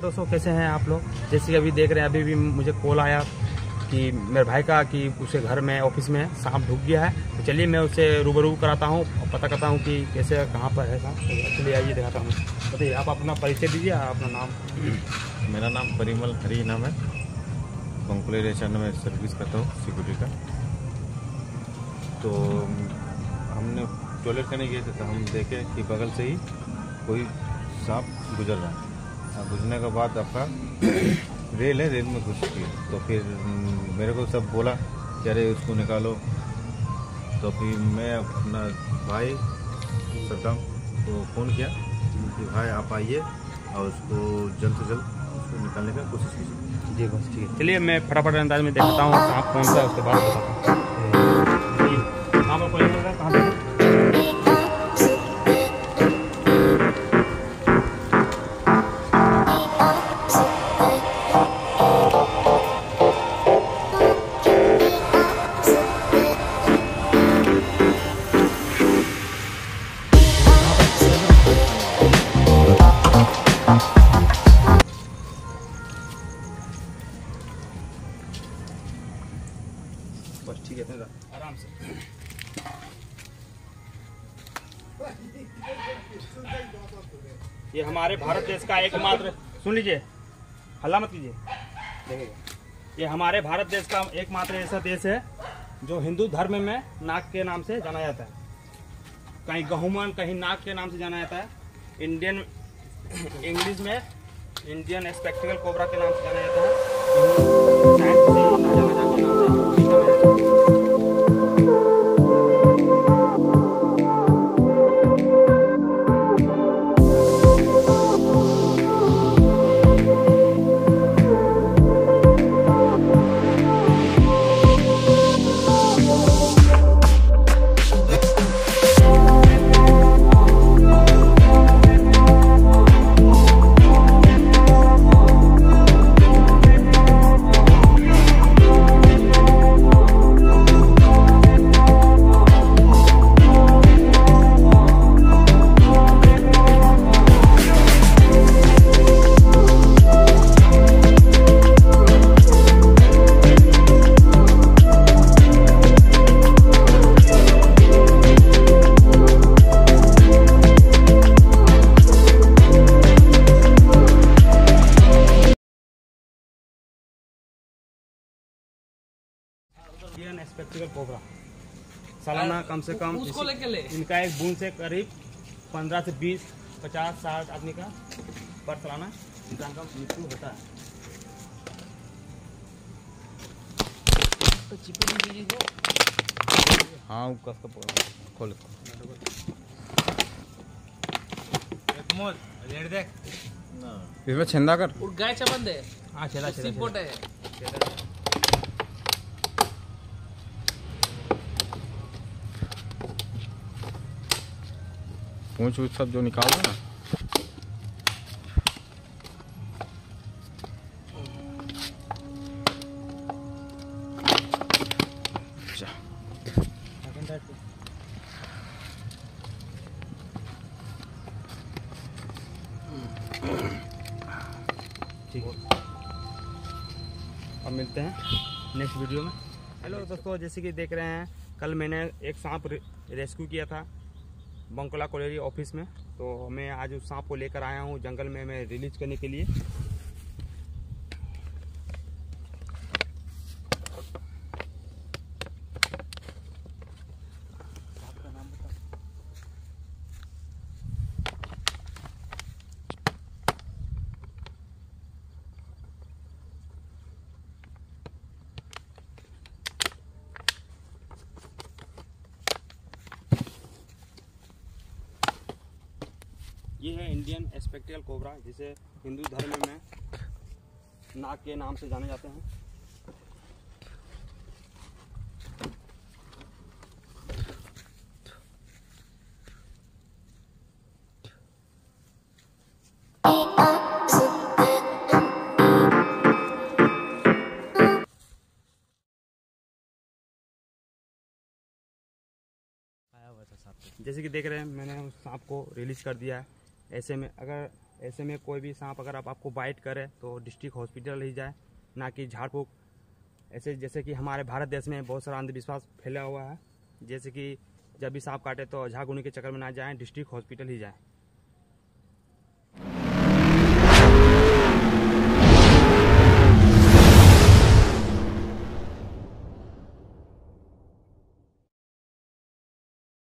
दोस्तों, कैसे हैं आप लोग। जैसे कि अभी देख रहे हैं, अभी भी मुझे कॉल आया कि मेरे भाई का कि उसे घर में ऑफिस में सांप ढुक गया है। तो चलिए मैं उससे रूबरू कराता हूँ और पता करता हूँ कि कैसे कहाँ पर है सांप। चलिए आइए दिखाता हूँ। बताइए, आप अपना परिचय दीजिए, अपना नाम। मेरा नाम परिमल हरी नाम है। बंकुले रेस्टोरेंट में सर्विस करता हूँ सिक्योरिटी का। तो हमने टॉयलेट करने गए थे तो हम देखे कि बगल से ही कोई सांप गुजर रहा है। गुजरने के बाद आपका रेल है, रेल में घुस चुकी है। तो फिर मेरे को सब बोला कि अरे उसको निकालो। तो फिर मैं अपना भाई सद्दाम को फ़ोन किया कि भाई आप आइए और उसको जल्द से जल्द उसको निकालने का कोशिश कीजिए। जी बस ठीक है। चलिए मैं फटाफट अंदाज में देखता हूँ सांप कौन सा है, उसके बाद बताता हूँ। कहाँ पर कोई है, कहाँ पर? बस ठीक है, आराम से। ये हमारे भारत देश का एकमात्र, सुन लीजिए, हल्ला मत कीजिए, देखिएगा। ये हमारे भारत देश का एकमात्र ऐसा देश है जो हिंदू धर्म में नाग के नाम से जाना जाता है। कहीं गहुमन, कहीं नाग के नाम से जाना जाता है। इंडियन इंग्लिश में इंडियन स्पेक्टिकल कोबरा के नाम से जाना जाता है। इंडियन स्पेक्टिकल कोबरा सालाना कम से कम इनका एक बूंद से करीब 15 से 20, 50, 60 आदमी का पर सालाना इंसान का मृत्यु होता है। हाँ खोल इसमें छेंदा कर गायचा बंद आहे। हाँ छेदा सिंपोट आहे। पूंछ वूछ सब जो निकाल दो ना। ठीक है, अब मिलते हैं नेक्स्ट वीडियो में। हेलो दोस्तों, जैसे कि देख रहे हैं, कल मैंने एक सांप रेस्क्यू किया था बंकुला कॉलोनी ऑफिस में। तो मैं आज उस सांप को लेकर आया हूँ जंगल में मैं रिलीज करने के लिए। आपका नाम बताओ। ये है इंडियन स्पेक्टिकल कोबरा, जिसे हिंदू धर्म में नाग के नाम से जाने जाते हैं। जैसे कि देख रहे हैं, मैंने उस सांप को रिलीज कर दिया है। ऐसे में अगर ऐसे में कोई भी सांप अगर आपको बाइट करे तो डिस्ट्रिक्ट हॉस्पिटल ही जाए, ना कि झाड़ फूक। ऐसे जैसे कि हमारे भारत देश में बहुत सारा अंधविश्वास फैला हुआ है, जैसे कि जब भी सांप काटे तो झाग उन्हीं के चक्कर में ना जाएं, डिस्ट्रिक्ट हॉस्पिटल ही जाएं।